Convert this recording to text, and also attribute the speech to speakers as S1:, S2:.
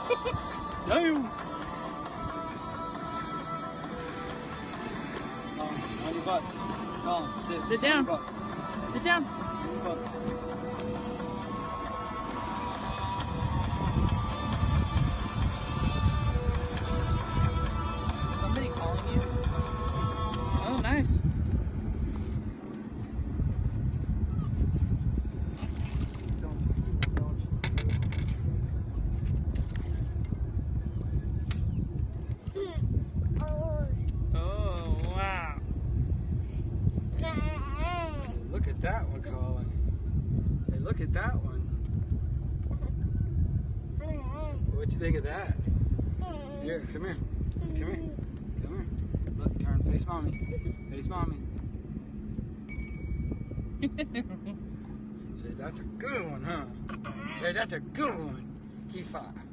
S1: Damn. On your butt. Collin, sit.
S2: Sit down. Sit down.
S1: On your butt. Somebody calling you?
S2: Oh, nice. Oh, wow.
S1: Look at that one, Collin. Say, look at that one. What you think of that? Here, come here. Come here. Come here. Look, turn, face mommy. Face mommy. Say, that's a good one, huh? Say, that's a good one. Give 5.